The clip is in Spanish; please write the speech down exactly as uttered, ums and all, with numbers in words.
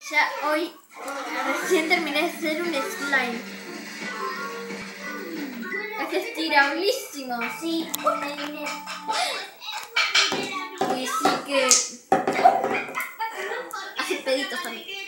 Ya hoy recién terminé de hacer un slime. Es estirabilísimo, sí. Y sí que hace peditos también.